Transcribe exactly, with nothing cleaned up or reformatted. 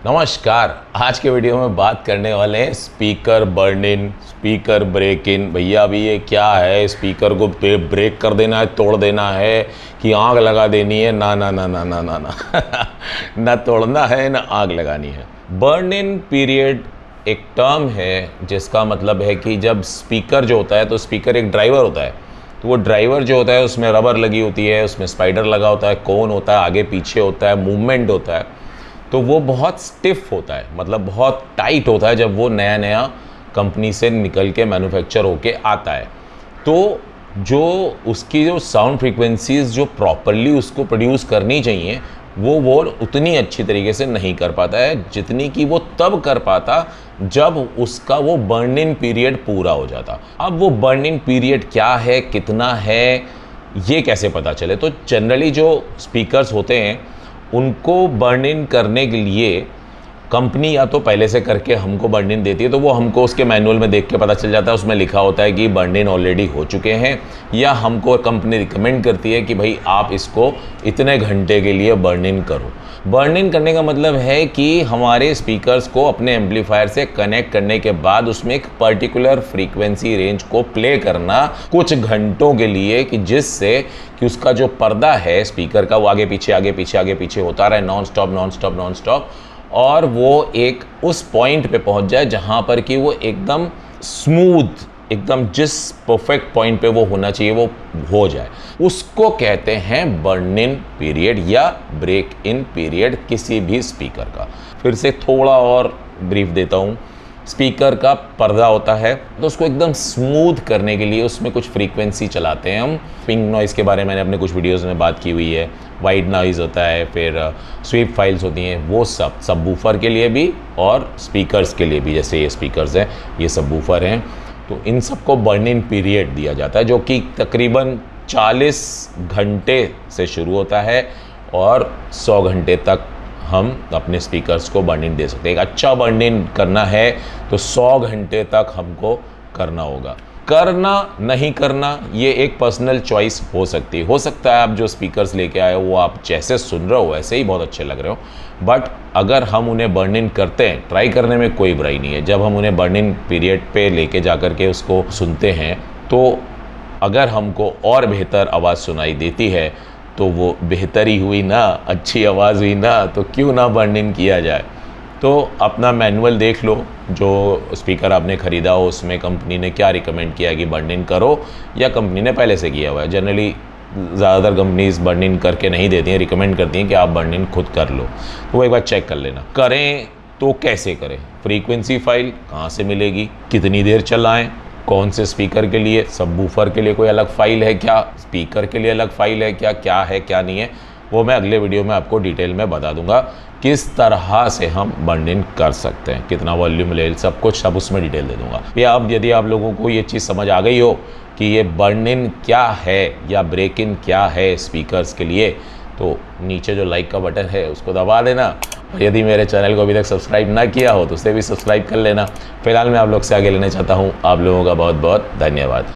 नमस्कार। आज के वीडियो में बात करने वाले हैं speaker burn in, speaker break in. भैया अभी ये क्या है? स्पीकर को ब्रेक कर देना है, तोड़ देना है कि आग लगा देनी है? ना ना ना ना ना ना ना ना तोड़ना है ना आग लगानी है। बर्न इन पीरियड एक टर्म है जिसका मतलब है कि जब स्पीकर जो होता है, तो स्पीकर एक ड्राइवर होता है, तो वो ड्राइवर जो होता है उसमें रबर लगी होती है, उसमें स्पाइडर लगा होता है, कोन होता है, आगे पीछे होता है, मूवमेंट होता है, तो वो बहुत स्टिफ होता है, मतलब बहुत टाइट होता है जब वो नया नया कंपनी से निकल के मैन्युफैक्चर होके आता है। तो जो उसकी जो साउंड फ्रीक्वेंसीज जो प्रॉपरली उसको प्रोड्यूस करनी चाहिए वो वो उतनी अच्छी तरीके से नहीं कर पाता है जितनी कि वो तब कर पाता जब उसका वो बर्न इन पीरियड पूरा हो जाता। अब वो बर्न इन पीरियड क्या है, कितना है, ये कैसे पता चले? तो जनरली जो स्पीकर्स होते हैं उनको बर्न इन करने के लिए कंपनी या तो पहले से करके हमको बर्न इन देती है, तो वो हमको उसके मैनुअल में देख के पता चल जाता है, उसमें लिखा होता है कि बर्न इन ऑलरेडी हो चुके हैं, या हमको कंपनी रिकमेंड करती है कि भाई आप इसको इतने घंटे के लिए बर्न इन करो। बर्न इन करने का मतलब है कि हमारे स्पीकर्स को अपने एम्पलीफायर से कनेक्ट करने के बाद उसमें एक पर्टिकुलर फ्रीक्वेंसी रेंज को प्ले करना कुछ घंटों के लिए, कि जिससे कि उसका जो पर्दा है स्पीकर का वो आगे पीछे आगे पीछे आगे पीछे होता रहे, non stop non stop non stop, और वो एक उस पॉइंट पे पहुंच जाए जहां पर कि वो एकदम स्मूथ, एकदम जिस परफेक्ट पॉइंट पे वो होना चाहिए वो हो जाए। उसको कहते हैं बर्न इन पीरियड या ब्रेक इन पीरियड किसी भी स्पीकर का। फिर से थोड़ा और ब्रीफ देता हूँ। स्पीकर का पर्दा होता है, तो उसको एकदम स्मूथ करने के लिए उसमें कुछ फ्रीक्वेंसी चलाते हैं हम। पिंक नॉइज़ के बारे में मैंने अपने कुछ वीडियोस में बात की हुई है। वाइट नॉइज़ होता है, फिर स्वीप फाइल्स होती हैं, वो सब सबवूफर के लिए भी और स्पीकर्स के लिए भी। जैसे ये स्पीकर्स हैं, ये सबवूफर हैं, तो इन सबको बर्न इन पीरियड दिया जाता है, जो कि तकरीबन चालीस घंटे से शुरू होता है और सौ घंटे तक हम अपने स्पीकर्स को बर्न इन दे सकते हैं। एक अच्छा बर्न इन करना है तो सौ घंटे तक हमको करना होगा। करना नहीं करना ये एक पर्सनल चॉइस हो सकती है। हो सकता है आप जो स्पीकर्स लेके आए हो वो आप जैसे सुन रहे हो वैसे ही बहुत अच्छे लग रहे हो, बट अगर हम उन्हें बर्न इन करते हैं, ट्राई करने में कोई बुराई नहीं है। जब हम उन्हें बर्न इन पीरियड पे लेके जा कर के उसको सुनते हैं, तो अगर हमको और बेहतर आवाज़ सुनाई देती है तो वो बेहतर ही हुई ना, अच्छी आवाज़ हुई ना, तो क्यों ना बर्न इन किया जाए। तो अपना मैनुअल देख लो, जो स्पीकर आपने ख़रीदा हो उसमें कंपनी ने क्या रिकमेंड किया है कि बर्न इन करो, या कंपनी ने पहले से किया हुआ है। जनरली ज़्यादातर कंपनीज बर्न इन करके नहीं देती हैं, रिकमेंड करती हैं कि आप बर्न इन खुद कर लो, तो वो एक बार चेक कर लेना। करें तो कैसे करें? फ्रीक्वेंसी फाइल कहाँ से मिलेगी, कितनी देर चलाएँ, कौन से स्पीकर के लिए, सबवूफर के लिए कोई अलग फाइल है क्या, स्पीकर के लिए अलग फाइल है क्या, क्या है क्या नहीं है, वो मैं अगले वीडियो में आपको डिटेल में बता दूंगा किस तरह से हम बर्न इन कर सकते हैं, कितना वॉल्यूम ले, सब कुछ सब उसमें डिटेल दे दूंगा। या अब यदि आप लोगों को ये चीज़ समझ आ गई हो कि ये बर्न इन क्या है या ब्रेक इन क्या है स्पीकर्स के लिए, तो नीचे जो लाइक का बटन है उसको दबा देना। यदि मेरे चैनल को अभी तक सब्सक्राइब ना किया हो तो उसे भी सब्सक्राइब कर लेना। फिलहाल मैं आप लोग से आगे लेना चाहता हूँ। आप लोगों का बहुत बहुत धन्यवाद।